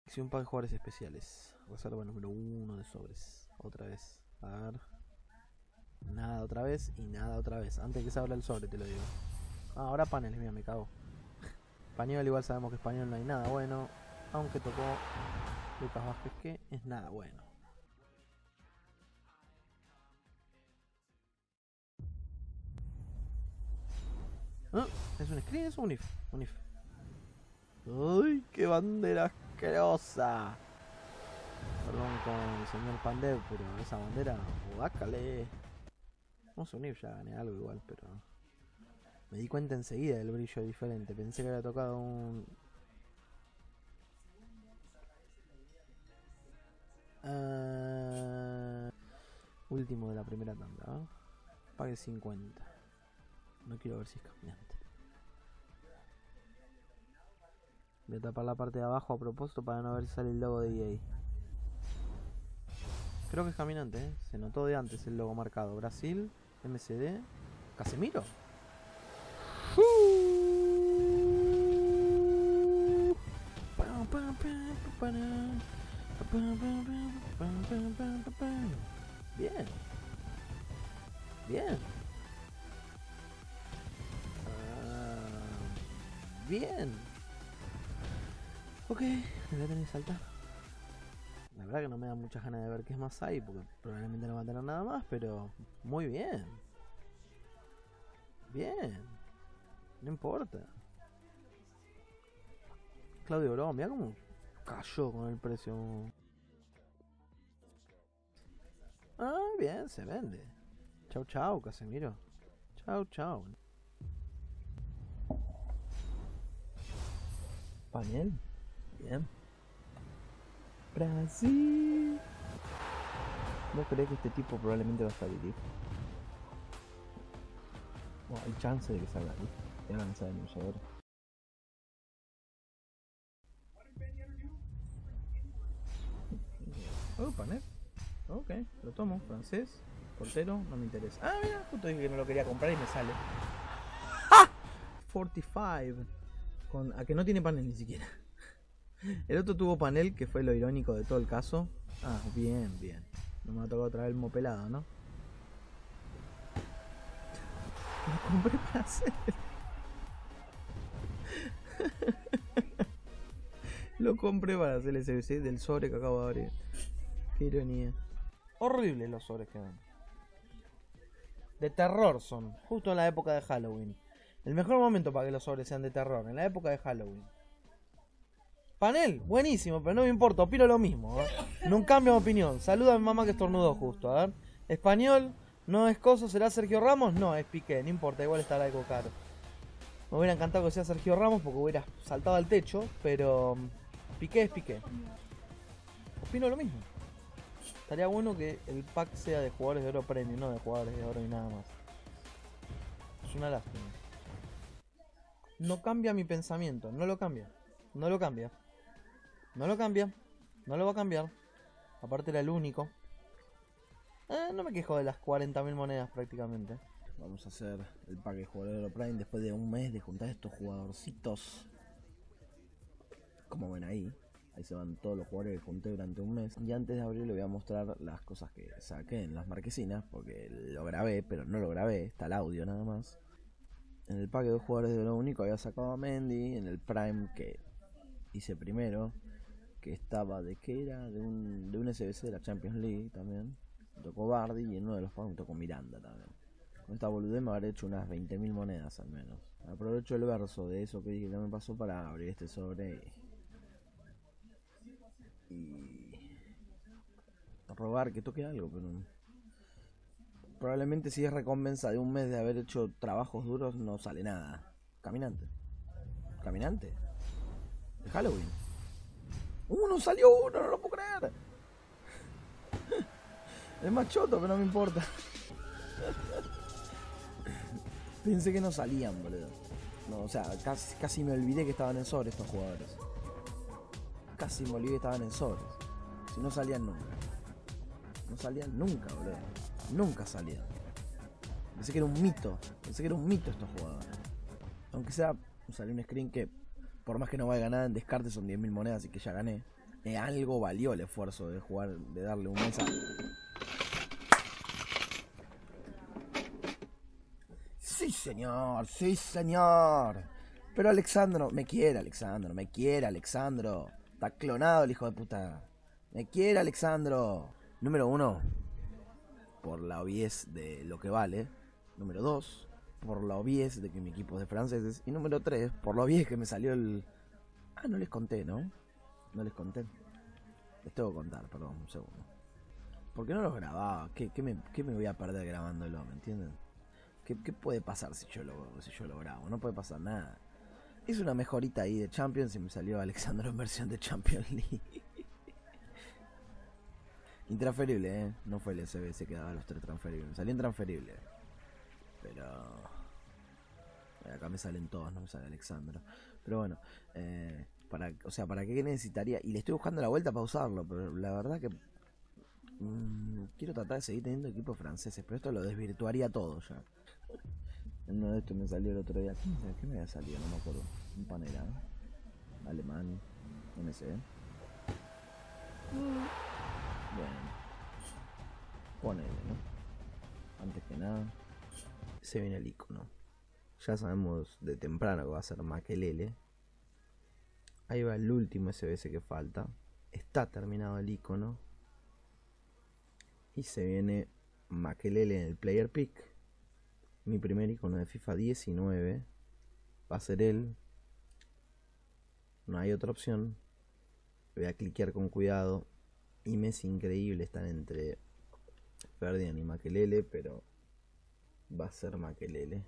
Hice un par de jugadores especiales. Reserva número 1 de sobres. Otra vez. A ver. Nada otra vez y nada otra vez. Antes que se abra el sobre, te lo digo. Ah, ahora paneles, mira, me cago. Español, igual sabemos que español no hay nada bueno. Aunque tocó Lucas Vázquez, que es nada bueno. ¿Ah? ¿Es un screen? ¿Es un if? Un if. ¡Uy, qué bandera asquerosa! Perdón con el señor Pandev, pero esa bandera, guácale. Vamos a unir, ya gané algo igual, pero me di cuenta enseguida del brillo diferente. Pensé que había tocado un... último de la primera tanda, ¿eh? Pague 50. No quiero ver si es caminante. Voy a tapar la parte de abajo a propósito para no ver si sale el logo de EA. Creo que es caminante, ¿eh? Se notó de antes el logo marcado. Brasil, MCD, Casemiro. Bien. Bien. Bien. Ok, me voy a tener que saltar. La verdad que no me da muchas ganas de ver qué es más hay, porque probablemente no va a tener nada más, pero muy bien. Bien. No importa. Claudio Bravo, mira cómo cayó con el precio. Ah, bien, se vende. Chau, chau, Casemiro. Chau, chau. Panel. Bien. Brasil. ¿Vos creés que este tipo probablemente va a salir? Bueno, hay chance de que salga ahí. Ya van a saber mucho ahora. Oh, panel. Ok, lo tomo. Francés. Portero, no me interesa. Ah, mira, justo dije que no lo quería comprar y me sale. ¡Ah! 45. A que no tiene panel ni siquiera. El otro tuvo panel, que fue lo irónico de todo el caso. Ah, bien, bien. No me ha tocado otra vez el mopelado, ¿no? Lo compré para hacer. Lo compré para hacer el CBC del sobre que acabo de abrir. Qué ironía. Horribles los sobres que dan. De terror son. Justo en la época de Halloween. El mejor momento para que los sobres sean de terror. En la época de Halloween. Panel, buenísimo, pero no me importa, opino lo mismo, ¿eh? No cambio de opinión. Saluda a mi mamá que estornudó justo, a ver. Español, no es Coso, ¿será Sergio Ramos? No, es Piqué, no importa, igual estará algo caro. Me hubiera encantado que sea Sergio Ramos porque hubiera saltado al techo, pero Piqué es Piqué. Opino lo mismo. Estaría bueno que el pack sea de jugadores de oro premium, no de jugadores de oro y nada más. Es una lástima. No cambia mi pensamiento, no lo cambia. No lo cambia. No lo cambia. No lo va a cambiar. Aparte era el único. No me quejo de las 40.000 monedas prácticamente. Vamos a hacer el pack de jugador de Prime después de un mes de juntar estos jugadorcitos. Como ven ahí. Ahí se van todos los jugadores que junté durante un mes. Y antes de abrir le voy a mostrar las cosas que saqué en las marquesinas. Porque lo grabé, pero no lo grabé. Está el audio nada más. En el pack de jugadores de lo único había sacado a Mendy. En el Prime que hice primero, que estaba de que era de un SBC de la Champions League también. Me tocó Bardi y en uno de los pagos me tocó Miranda también. Con esta boludez me habré hecho unas 20.000 monedas al menos. Aprovecho el verso de eso que dije que me pasó para abrir este sobre y robar que toque algo, pero probablemente si es recompensa de un mes de haber hecho trabajos duros no sale nada. Caminante. Caminante. De Halloween. Uno salió uno, no lo puedo creer. Es más choto, pero no me importa. Pensé que no salían, boludo. No, o sea, casi me olvidé que estaban en sobre estos jugadores. Casi me olvidé que estaban en sobres. Si no salían nunca. No salían nunca, boludo. Nunca salían. Pensé que era un mito. Pensé que era un mito estos jugadores. Aunque sea, salió un screen que por más que no vaya a ganar en descarte son 10.000 monedas, así que ya gané. algo valió el esfuerzo de jugar, de darle un mensaje. Sí, señor, sí, señor. Pero Alexandro, me quiere Alexandro, me quiere Alexandro. Está clonado el hijo de puta. Me quiere Alexandro. Número 1, por la obviez de lo que vale. Número 2, por la obviez de que mi equipo es de franceses. Y número 3, por la obviez que me salió el... Ah, no les conté, ¿no? No les conté. Les tengo que contar, perdón, un segundo. ¿Por qué no los grababa? ¿Qué me voy a perder grabándolo? ¿Me entienden? ¿Qué puede pasar si yo lo grabo? No puede pasar nada. Hice una mejorita ahí de Champions y me salió Alexandro en versión de Champions League. Intransferible, ¿eh? No fue el SBS que daba los 3 transferibles. Me salió intransferible. Pero... acá me salen todos, no me sale Alexandro. Pero bueno, ¿para qué necesitaría? Y le estoy buscando la vuelta para usarlo, pero la verdad que... quiero tratar de seguir teniendo equipos franceses, pero esto lo desvirtuaría todo ya. Uno de estos me salió el otro día. ¿Qué me había salido? No me acuerdo. Un panera, ¿eh? Alemán. MC. Bueno. Ponele, ¿no? Antes que nada. Se viene el icono. Ya sabemos de temprano que va a ser Makelele. Ahí va el último SBS que falta. Está terminado el icono. Y se viene Makelele en el Player Pick. Mi primer icono de FIFA 19 va a ser él. No hay otra opción. Voy a cliquear con cuidado. Y me es increíble estar entre Ferdinand y Makelele, pero va a ser Makelele.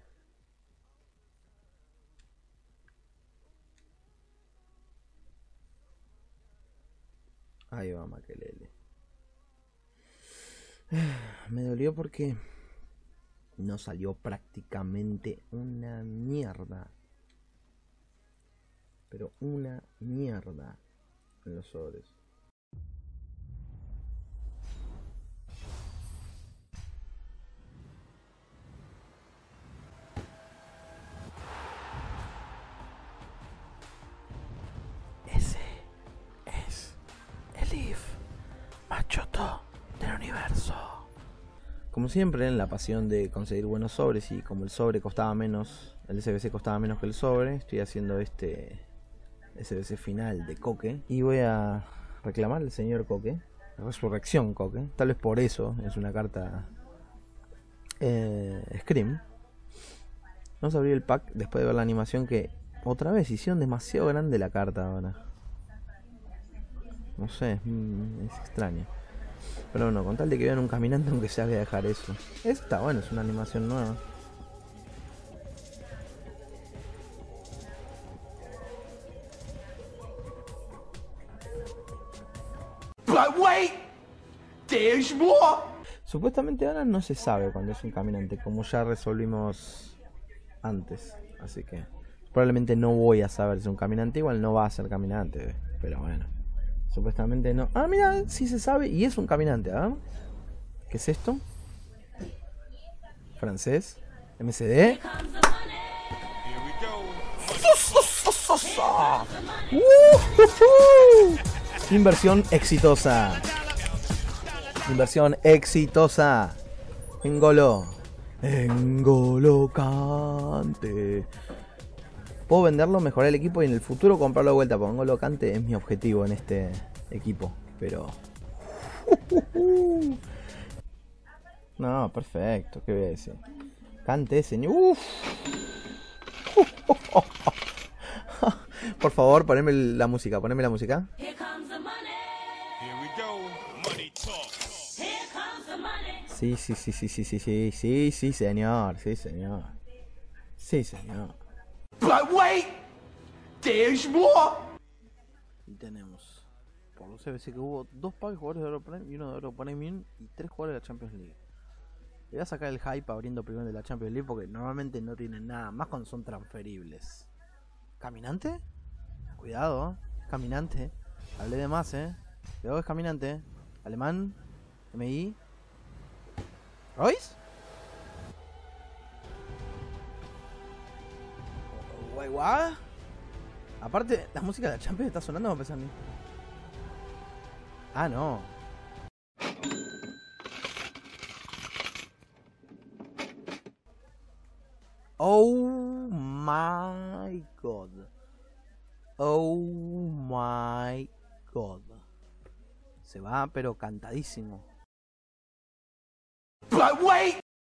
Ahí va Makelele. Me dolió porque no salió prácticamente una mierda. Pero una mierda en los sobres. Ese es el IF más choto del universo. Como siempre, en la pasión de conseguir buenos sobres, y como el sobre costaba menos, el SBC costaba menos que el sobre, estoy haciendo este SBC final de Koke. Y voy a reclamar al señor Koke, Resurrección Koke. Tal vez por eso es una carta Scream. Vamos a abrir el pack después de ver la animación, que otra vez hicieron demasiado grande la carta ahora. No sé, es extraño. Pero bueno, con tal de que vean un caminante, aunque sea, voy a dejar eso. Eso está bueno, es una animación nueva. But wait, there's more. Supuestamente ahora no se sabe cuando es un caminante, como ya resolvimos antes. Así que probablemente no voy a saber si es un caminante. Igual no va a ser caminante, pero bueno. Supuestamente no. Ah, mira, sí se sabe y es un caminante, ¿ah? ¿Qué es esto? Francés. MCD. Inversión exitosa. Inversión exitosa. N'Golo Kante. Puedo venderlo, mejorar el equipo y en el futuro comprarlo de vuelta. Porque N'Golo Kante es mi objetivo en este equipo. Pero... no, perfecto. ¿Qué voy a decir? Kante, señor. Por favor, poneme la música. Poneme la música. Sí, sí, sí, sí, sí, sí, sí, sí, sí, señor. Sí, señor. Sí, señor. But wait, there's more. Y tenemos, por lo CBC, que hubo 2 packs de jugadores de Europrime y uno de Europrime y 3 jugadores de la Champions League. Le voy a sacar el hype abriendo primero de la Champions League porque normalmente no tienen nada, más cuando son transferibles. ¿Caminante? Cuidado, caminante. Hablé de más, Cuidado, es caminante. Alemán, MI. ¿Royce? Guay. Aparte, la música de la Champions está sonando, me parece a mí. Ah, no. Oh my god. Oh my god. Se va, pero cantadísimo. But wait!